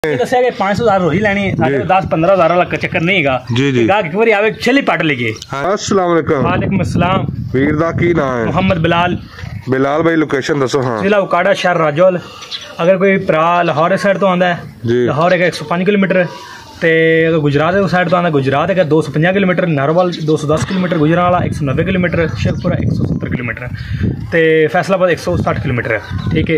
दस्या कि 500,000 रोही लैनी है, 10-15,000 वाला चक्कर नहीं है जी। गाहक एक बार आवे छली पट लगे। अस्सलाम वालेकुम। वालेकुम अस्सलाम। वीर दा की नाम है? मोहम्मद बिलाल। बिलाल भाई लोकेशन दसो। हाँ, जिला उकाड़ा, शहर राजौल। अगर कोई भरा लाहौर साइड तो आंदा है, लाहौर है 105 किलोमीटर, तो अगर गुजरात साइड तो आंदा गुजरात है 250 kilometre, Narowal 210 kilometre, Gujranwala 190 kilometre, Sheikhupura 170 kilometre, तो फैसलाबाद 160 किलोमीटर है। ठीक है,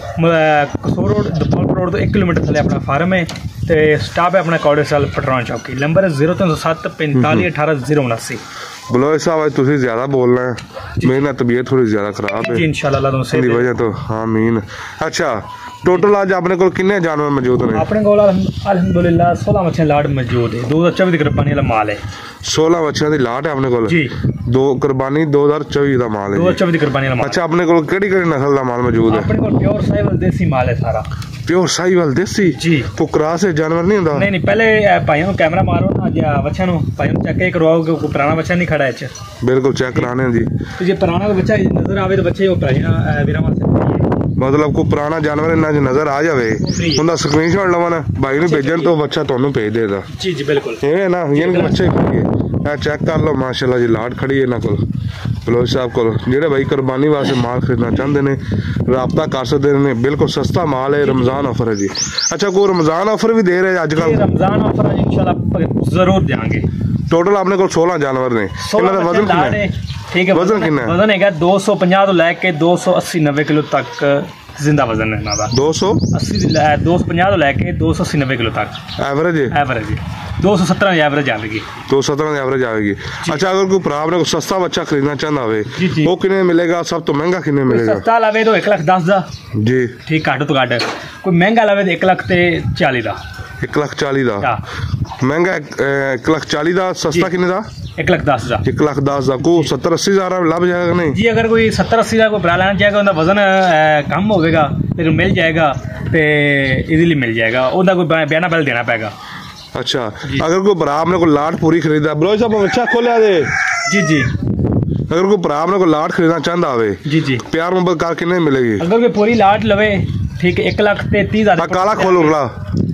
कसूर रोड दौलतपुर रोड तो 1 किलोमीटर थले अपना फार्म है, तो स्टाफ है अपना कौड़ेसाल पटरान चौकी। नंबर है 0307 45 18 079। बलोच साहब तुम ज्यादा बोल रहे हैं, मेरी ना तबीयत थोड़ी ज्यादा खराब है इंशाल्लाह वजह तो। हाँ मीन। अच्छा, टोटल आज अपने को कितने जानवर मौजूद ने? अपने को अल्हम्दुलिल्लाह 16 मच्छियां लाट मौजूद है। 2024 की कुर्बानी वाला माल है। 16 मच्छियां दी लाट है अपने को जी। दो कुर्बानी 2024 दा माल है। 2024 की कुर्बानी वाला माल। अच्छा, अपने को केड़ी-केड़ी नस्ल दा माल मौजूद है? अपने को प्योर साहिवाल देसी माल है सारा। प्योर साहिवाल देसी जी। को क्रॉस है जानवर नहीं होता? नहीं, पहले भाइयों कैमरा मारो ना या बच्चा नु भाइयों चेक करवाओ कि कोई पुराना बच्चा नहीं खड़ा है च। बिल्कुल चेक कराने जी। तो जे पुराना बच्चा नजर आवे तो बच्चे वो भाइयों वीरा मतलब को पुराना जानवर इन्ना नजर आ जाए उनका स्क्रीनशॉट लवाना भाई ने भेजन तो बच्चा तुहानू भेज देगा जी जी बिल्कुल। है ना, ये बच्चे चेक कर लो माशाल्लाह जी, लाट खड़ी है इन्हां कोल बलोच साहब को। जेडे भाई कुर्बानी वास्ते माल खरीदना चाहते हैं राबता कर सकते हैं, बिल्कुल सस्ता माल है। रमजान ऑफर है जी। अच्छा, कोई रमजान ऑफर भी दे रहे हैं आजकल? रमजान ऑफर है इंशाल्लाह जरूर देंगे। टोटल अपने को 16 जानवर ने। वजन कितना? ठीक है, वजन कितना है? वजन है 250 तो लैके 280-90 किलो तक जिंदा वजन है इन्हां दा। 250 तो लैके 280-90 किलो तक एवरेज 217 एवरेज आएगी। 217 एवरेज आएगी। अच्छा, अगर कोई भरा अपने को सस्ता बच्चा खरीदना चाहता है वो कितने मिलेगा? सब तो महंगा कितने मिलेगा? सस्ता लावे तो 1,10,000 दा जी। ठीक, घट तो घट। कोई महंगा लावे तो 1,40,000 दा। 1,40,000 दा महंगा। 1,40,000 दा सस्ता कितने दा? 1,10,000। 1,10,000 दा को 70-80,000 लग जाएगा नहीं जी? अगर कोई 70-80,000 को भरा लेना चाहेगा उनका वजन कम होगा लेकिन मिल जाएगा तो इजीली मिल जाएगा, उनका कोई बयाना पहले देना पड़ेगा। अच्छा, अगर कोई भरा अपने को लाट पूरी खरीदा बलोच साहब अच्छा खोलिया दे जी जी। अगर कोई भरा अपने को लाट खरीदना चाहता हो जी जी प्यार मोहब्बत कार कितने मिलेगी? अगर कोई पूरी लाट लवे ठीक 1,30,000 काला खोल उगला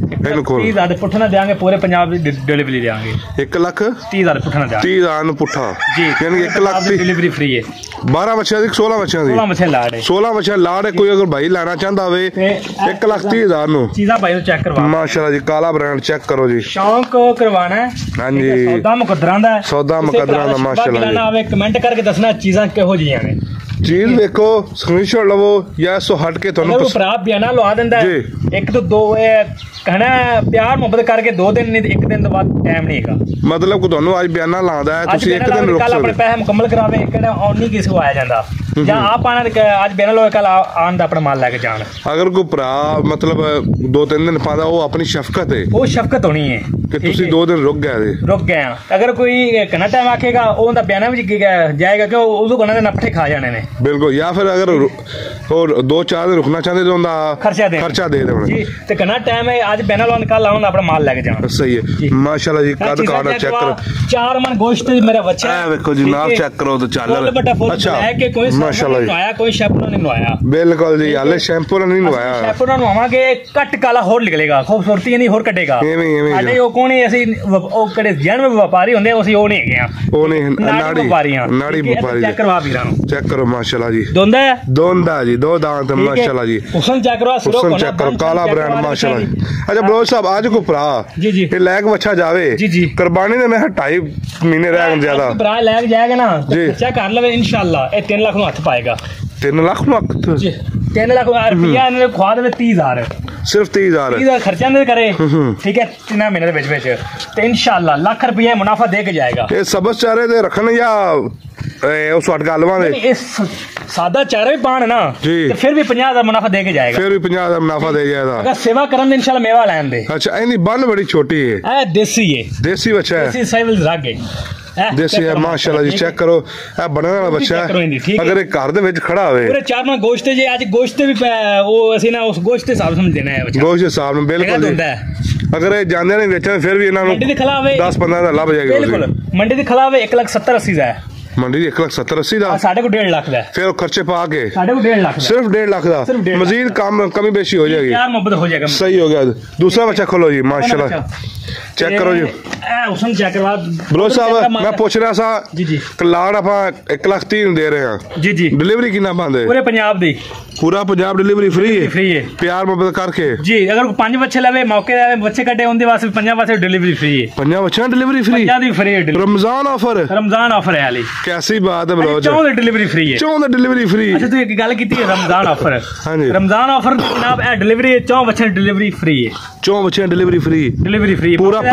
30,000 पुट्ठा ना देंगे, पूरे पंजाब डिलीवरी देंगे। 1,30,000 पुट्ठा ना देंगे। 30,000 पुट्ठा जी, यानी 1,30,000 डिलीवरी फ्री है। 12 मच्छियां दी 16 मच्छियां दी 16 मच्छियां लाड़ है। 16 मच्छियां लाड़ है। कोई अगर भाई लेना चाहता होवे 1,30,000 नु चीज़ा भाई चेक करवा। माशाल्लाह जी, काला ब्रांड चेक करो जी। शौक करवाना है। हां जी, सौदा मुकद्दरां दा, सौदा मुकद्दरां दा माशाल्लाह जी। आवे कमेंट करके दसना चीज़ां किहो जियां ने। चीज देखो, स्क्रीनशॉट लवो या सो हट के तुहानू भरा बयाना लवा दिंदा है। एक तो दो कहना प्यार मोहब्बत करके 2 दिन नहीं 1 दिन तो बाद टाइम नहीं है। मतलब को तुहानू आज बयाना लांदा है तुसी 1 दिन रुक सकदे, कल अपने पैसे मुकम्मल करावे केड़ा ऑन नहीं किसी को आया जांदा या आप आना आज बयाना लो कल आन दा अपना माल लेके जान। अगर कोई भरा मतलब 2-3 दिन पादा वो अपनी शफकत है, वो शफकत होनी है कि तुसी 2 दिन रुक गए। अगर कोई कहना टाइम आखेगा ओंदा बयाना भी जाएगा कि उदो कहना दे नपठे खा जाने ने बिल्कुल। या फिर अगर और 2-4 दिन रुकना चाहते तो उनका खर्चा दे जी। तो कहना टाइम है आज बयाना लो निकाल लाओ अपना माल लेके जाना। सही है माशाल्लाह जी। कद काटा चेक करो, 4 मन गोश्त मेरा बच्चा है। देखो जी, नाप चेक करो तो चल। अच्छा है कोई माशाल्लाह जी, नवाया कोई शैम्पू नहीं नवाया बिल्कुल जी। हाले शैम्पू नहीं नवाया, शैम्पू नवावांगे कट काला होर निकलेगा, खूबसूरती नहीं होर कटेगा। हाले वो कौन है ਅਸੀਂ ਉਹ ਕਿਹੜੇ ਜਨਮ ਵਪਾਰੀ ਹੁੰਦੇ ਅਸੀਂ ਉਹ ਨਹੀਂ ਹੈਗੇ ਆ, ਉਹ ਨਹੀਂ ਨਾੜੀ ਵਪਾਰੀਆਂ। ਨਾੜੀ ਵਪਾਰੀ ਚੈੱਕ ਕਰਵਾ ਵੀਰਾਂ ਨੂੰ, ਚੈੱਕ ਕਰੋ ਮਾਸ਼ਾਅੱਲਾ ਜੀ। ਦੋਂਦਾ ਜੀ, 2 दांत माशाल्लाह जी। हुसन चेक करो, हुसन चेक करो, काला ब्रांड माशाल्लाह जी। अच्छा बलोच साहब, आज को भरा जी जी ये लैग बच्चा जावे जी जी कुर्बानी दे मैं 2.5 महीने रह गए ज्यादा भरा लैग जाएगा ना चेक कर लवे इंशाल्लाह ये 3 लाख नु हथ पाएगा। 3 लाख नु जी 3 लाख रुपया इन्हें खवा दे 30,000 सिर्फ 30,000 खर्चा नहीं करे ठीक है 3 महीने दे विच तो इंशाल्लाह लाख रुपया मुनाफा दे के जाएगा। ये सबस चारे दे रखन या उस वट गलवा दे इस सादा चारे भी पान ना जी तो फिर भी 50,000 मुनाफा दे के जाएगा। फिर भी 50,000 मुनाफा दे जाएगा अगर सेवा करन दे इंशाल्लाह मेवा लैन दे। अच्छा, इनी बन बड़ी छोटी है, ए देसी है, देसी बच्चा है, देसी साइवल राग है देसी है माशाल्लाह जी। चेक करो ए बनने वाला बच्चा है। अगर एक घर दे विच खड़ा होवे पूरे 4 माह गोश्त जे आज गोश्त भी वो असि ना उस गोश्त के हिसाब समझ देना है बच्चा, गोश्त के हिसाब में बिल्कुल होता है। अगर ये जांदे नहीं बेचन फिर भी इन्हां नु 10-15,000 लभ जाएगा बिल्कुल। मंडी दी खला होवे 1,70,80,000 ਮੰਡੀ ਦੀ 1,70,80 ਦਾ ਸਾਡੇ ਕੋਲ 1.5 ਲੱਖ ਦਾ ਫਿਰ ਉਹ ਖਰਚੇ ਪਾ ਕੇ ਸਾਡੇ ਕੋਲ 1.5 ਲੱਖ ਦਾ ਸਿਰਫ 1.5 ਲੱਖ ਦਾ ਮਜ਼ੀਦ ਕੰਮ ਕਮੀ ਬੇਸ਼ੀ ਹੋ ਜਾਏਗੀ यार मोहब्बत हो जाएगा सही हो गया दूसरा बच्चा खोलो जी माशाल्लाह चेक करो जी हुसन चेक करवा बलोच साहब मैं पूछ रहा सा जी जी लाड़ आप 1,30,000 दे रहे हैं जी जी डिलीवरी कितना पांदे पूरे पंजाब दी पूरा पंजाब डिलीवरी फ्री है प्यार मोहब्बत करके जी अगर 5 बच्चे लवे मौके दे बच्चे कटे उनदे वास्ते 5 वास्ते डिलीवरी फ्री है 5 बच्चों डिलीवरी फ्री 5 दी फ्री है रमजान ऑफर है अली कैसी बात है बलोच 14 डिलीवरी फ्री है 14 डिलीवरी फ्री अच्छा तू एक गल कीती है रमजान ऑफर हां जी रमजान ऑफर जनाब ए डिलीवरी 14 बच्चे डिलीवरी फ्री है 14 बच्चे डिलीवरी फ्री पूरा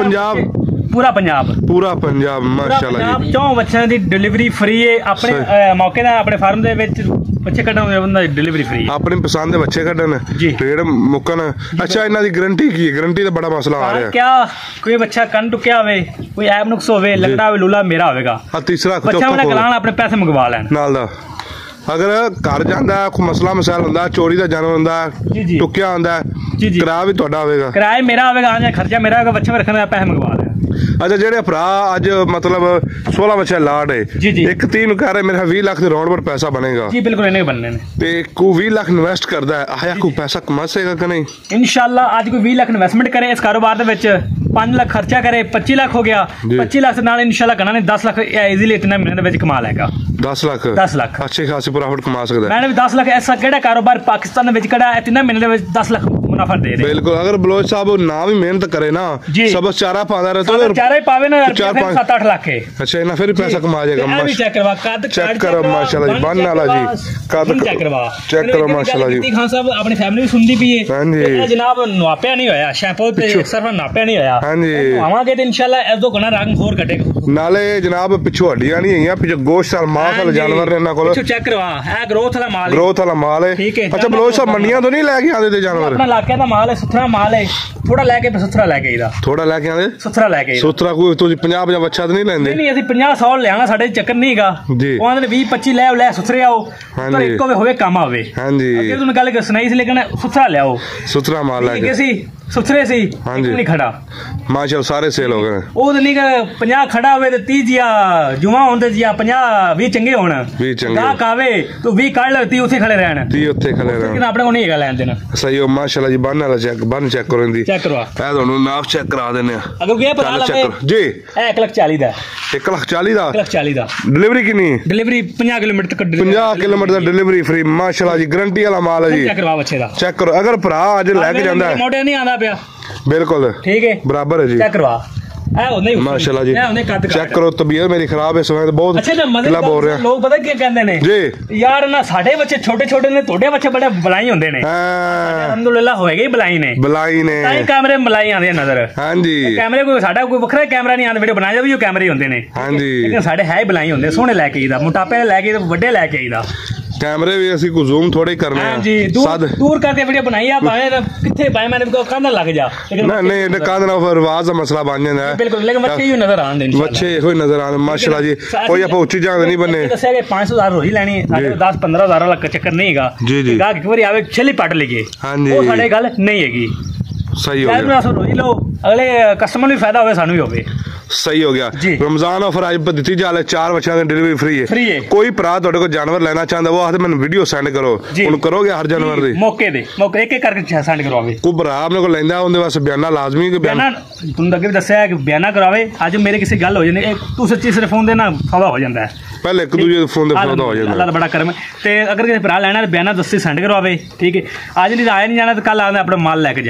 पंजाब माशाल्लाह जी 14 बच्चों दी डिलीवरी फ्री है अपने मौके दा अपने फार्म दे विच बच्चे कढन बंदा डिलीवरी फ्री है अपनी पसंद दे बच्चे कढन रेड मुकन अच्छा इना दी गारंटी की है गारंटी दा बड़ा मसला आ रहा है क्या कोई बच्चा कन टुकिया होवे कोई ऐब नुक्स होवे लगड़ा होवे लूला मेरा होवेगा तीसरा बच्चा वाला गलान अपने पैसे मंगवा लेन नाल दा अगर घर जांदा कोई मसला मसाइल हुंदा चोरी दा जानवर हुंदा टुकिया हुंदा किराया भी तुहाडा होवेगा किराया मेरा होवेगा आं खर्चा मेरा होवेगा बच्चे रखने दा पैसे मंगवा ले अच्छा जेडे भरा अज मतलब 16 बच्चे लाड है एक 3 कह रहे मेरा 20 लाख दे राउंड पर पैसा बनेगा जी बिल्कुल इन्हें बनने ने ते को 20 लाख इन्वेस्ट करदा है आया को पैसा कमा सकेगा कि नहीं इंशाल्लाह आज कोई 20 लाख इन्वेस्टमेंट करे इस कारोबार दे विच 5 लाख खर्चा करे 25 लाख हो गया 25 लाख नाल इंशाल्लाह कना ने 10 लाख इजीली इतने महीने दे विच कमा लेगा 10 लाख अच्छे खासे प्रॉफिट कमा सकदा है मैंने भी 10 लाख ऐसा केड़ा कारोबार पाकिस्तान दे विच कड़ा इतने महीने दे विच 10 लाख मुनाफा दे दे बिल्कुल अगर बलोच साहब ना भी मेहनत करे ना सब चारा पादा रहे तो चारा ही पावे ना 7-8 लाख है अच्छा इना फिर पैसा कमा जाएगा चेक करवा कद चेक करो माशाल्लाह जी बन वाला जी कद चेक करो माशाल्लाह जी खान साहब अपनी फैमिली भी सुनदी भी है हां जी जनाब नापया नहीं होया शैंपू ते सिर्फ नापया नहीं होया हां जी आवांगे तो इंशाल्लाह ऐसो गना रंग होर कटेगा नाले जनाब पिछो हड्डियां नहीं है पिछो गोश्त वाला मांस वाला जानवर ने ना कोल पिछो चेक करवा है ग्रोथ वाला माल है ठीक है अच्छा बलोच साहब मंडियां तो नहीं लेके आंदे ते जानवर अपना इलाके दा माल है सुथरा माल है थोड़ा लेके सुथरा लेके आईदा थोड़ा लेके आंदे सुथरा लेके सुथरा कोई तुसी 50 बच्चा तो नहीं लेंदे नहीं ਅਸੀਂ 50-100 ਲਿਆਣਾ ਸਾਡੇ ਚੱਕਰ ਨਹੀਂਗਾ ਉਹ ਆਂਦੇ 20-25 ਲੈ ਸੁਥਰੇ ਆਓ ਪਰ ਇੱਕੋ ਹੋਵੇ ਕੰਮ ਆਵੇ ਹਾਂਜੀ ਅੱਗੇ ਤੁਹਾਨੂੰ ਗੱਲ ਸੁਣਾਈ ਸੀ ਲੇਕਿਨ ਸੁਥਰਾ ਲਿਆਓ ਸੁਥਰਾ ਮਾਲ ਲੈ ਕੇ ਸੀ ਸੁਥਰੇ ਸੀ ਨਹੀਂ ਖੜਾ ਮਾਸ਼ਾਅੱਲਾ ਸਾਰੇ ਸੇਲ ਹੋ ਗਏ ਉਹ ਨਹੀਂ ਕਿ 50 ਖੜਾ ਹੋਵੇ ਤੇ 30 ਜਿਆ ਜੁਮਾ ਹੁੰਦੇ ਜਿਆ 50-20 ਚੰਗੇ ਹੋਣ 20 ਚੰਗੇ ਗਾਹਕ ਆਵੇ ਤੂੰ 20 ਕੱਢ ਲੈ 30 ਉੱਥੇ ਖੜੇ ਰਹਿਣ 30 ਉੱਥੇ ਖੜੇ ਰਹਿਣ ਲੇਕਿਨ ਆਪਣੇ ਕੋਲ ਨਹੀਂ ਹੈਗਾ ਲੈਣ ਦੇਣਾ ਸਹੀ ਹੋ ਮਾਸ਼ਾਅੱਲਾ ਜੀ ਬੰਨ ਵਾਲਾ ਚੈੱਕ ਕਰੋ ਇਹਦੀ ਚੈੱਕ ਕਰਵਾ ਇਹ ਤੁਹਾਨੂੰ ਨਾਪ ਚੈੱਕ ਕਰਾ ਦਿੰਨੇ ਆ ਅਗਰ ਕੋਈ ਭਰਾ ਲਵੇ ਜੀ ਇਹ 1,40,000 ਦਾ 1,40,000 ਦਾ 1,40,000 ਦਾ डिलीवरी कितनी डिलीवरी 50 किलोमीटर तक 50 किलोमीटर ਦਾ डिलीवरी फ्री माशाल्लाह जी गारंटी वाला माल है जी चेक करवा बच्चे दा चेक करो अगर भरा आज लेके जांदा है मोटे नहीं आंदा पिया बिल्कुल ठीक है बराबर है जी चेक करवा माशाल्लाह जी चेक करो तबीयत मेरी खराब है इस वक्त बहुत अच्छा बोल रहे हैं लोग पता क्या कहते ने जी यार ना साडे बच्चे छोटे ने तोड़े बच्चे बड़े बलाई होंदे ने अल्हम्दुलिल्लाह होएगा ही बलाई ने ताई कैमरे मलाई आंदे नजर हां जी कैमरे कोई साडा कोई वखरा कैमरा नहीं आंदा वीडियो बनाया भी कैमरे होंदे ने हां जी लेकिन साडे है बलाई होंदे सोहने लेके आईदा मोटापे लेके बड़े लेके आईदा कैमरे भी ऐसी को जूम थोड़े करने हैं जी दूर करके वीडियो बनाई आप भाई किथे भाई मैंने को कांदा लग जा लेकिन नहीं ये कांदा पर आवाज का मसला बन जाता है बिल्कुल लेकिन बच्चे ही नजर आंदे बच्चे ही नजर आंदे माशाल्लाह जी कोई आप ऊंची जगह नहीं बने दसया कि 500,000 रोही लेनी है 10-15,000 वाला चक्कर नहीं हैगा जी गाहक एक बार आवे छली पट लेगे हां जी वो साडे गल नहीं हैगी सही हो गया रोही लो अगले कस्टमर भी फायदा होवे सानू भी होवे सही हो गया रमजान ऑफर आज पर दी जा रहा है 4 बच्चों की डिलीवरी फ्री है कोई भरा थोड़े को जानवर लेना चाहता वो आखते मैंने वीडियो सेंड करो उन करोगे हर जानवर दी मौके एक एक करके सेंड करवावे कोई भरा अपने को लेंदा उनदे वास्ते बयाना लाजमी कि बयाना तुम अगे भी दसया कि बयाना करावे आज मेरे किसी गल हो जानी तू सच्ची सिर्फ फोन दे ना सौदा हो जाता है पहले एक दूसरे फोन दे सौदा हो जाता है अल्लाह दा बड़ा करम ते अगर किसी भरा लेना बयाना दस्सी सेंड करवावे ठीक है आज नहीं आया नहीं जाना तो कल आंदा अपना माल लेके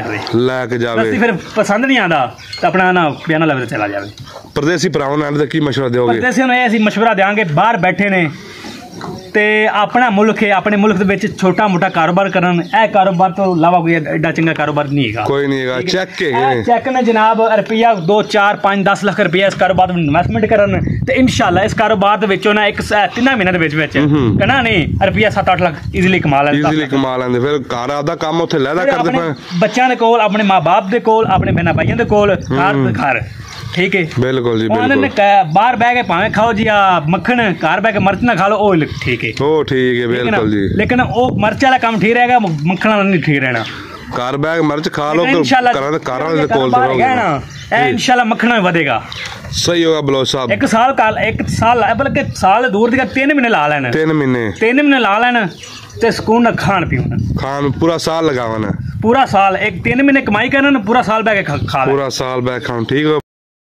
जावे फिर पसंद नहीं आंदा तो अपना ना बयाना लेके चला जावे परदेसी भरावां नाल की मशवरा दोगे परदेसियों ਨੂੰ ਇਹ ਅਸੀਂ ਮਸ਼ਵਰਾ ਦੇਾਂਗੇ ਬਾਹਰ ਬੈਠੇ ਨੇ ਤੇ ਆਪਣਾ ਮੁਲਕ ਹੈ ਆਪਣੇ ਮੁਲਕ ਦੇ ਵਿੱਚ ਛੋਟਾ ਮੋਟਾ ਕਾਰੋਬਾਰ ਕਰਨ ਇਹ ਕਾਰੋਬਾਰ ਤੋਂ ਇਲਾਵਾ ਕੋਈ ਐਡਾ ਚੰਗਾ ਕਾਰੋਬਾਰ ਨਹੀਂ ਹੈਗਾ ਕੋਈ ਨਹੀਂ ਹੈਗਾ ਚੈੱਕ ਨੇ ਜਨਾਬ ਰੁਪਿਆ 2 4 5 10 ਲੱਖ ਰੁਪਿਆ ਇਸ ਕਾਰੋਬਾਰ ਵਿੱਚ ਇਨਵੈਸਟਮੈਂਟ ਕਰਨ ਤੇ ਇਨਸ਼ਾਅੱਲਾ ਇਸ ਕਾਰੋਬਾਰ ਦੇ ਵਿੱਚੋਂ ਨਾ ਇੱਕ 3 ਮਹੀਨਿਆਂ ਦੇ ਵਿੱਚ ਕਹਣਾ ਨਹੀਂ ਰੁਪਿਆ 7-8 ਲੱਖ ਈਜ਼ੀਲੀ ਕਮਾ ਲੈਂਦੇ ਫਿਰ ਘਰ ਆਦਾ ਕੰਮ ਉੱਥੇ ਲੈਦਾ ਕਰਦੇ ਪਏ ਬੱਚਿਆਂ ਦੇ ਕੋਲ ਆਪਣੇ ਮਾਂ-ਬਾਪ ਦੇ ਕੋਲ ਆਪਣੇ ਬਹਿਣਾ ਭਾਈਆਂ ਦੇ ਕੋਲ ਘਰ ठीक है बिल्कुल जी बिल्कुल बाहर बह के भावे खाओ जी मक्खन घर बह के मिर्च ना खा लो ओ ठीक है बिल्कुल जी लेकिन वो मिर्च वाला काम ठीक रहेगा मक्खन वाला नहीं ठीक रहना घर बैग मिर्च खा लो इंशाल्लाह मक्खना ਵਧੇਗਾ। सही होगा बलोच साहब। एक साल बल्कि साल दूर दी 3 महीने ला लेना। 3 महीने ला लेना ते सुकून ना खान पूरा साल लगावना। पूरा साल एक 3 महीने कमाई करना पूरा साल बैग खा पूरा साल बैग खान। ठीक है।